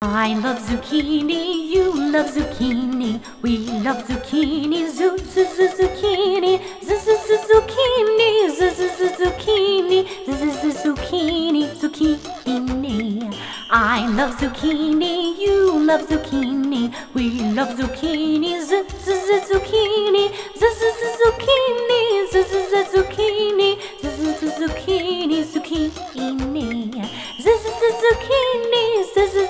I love zucchini, you love zucchini, we love zucchini, zucchini, zucchini, zucchini, zucchini, zucchini. I love zucchini, you love zucchini, we love zucchini, zucchini, zucchini, zucchini, zucchini, zucchini, zucchini, zucchini,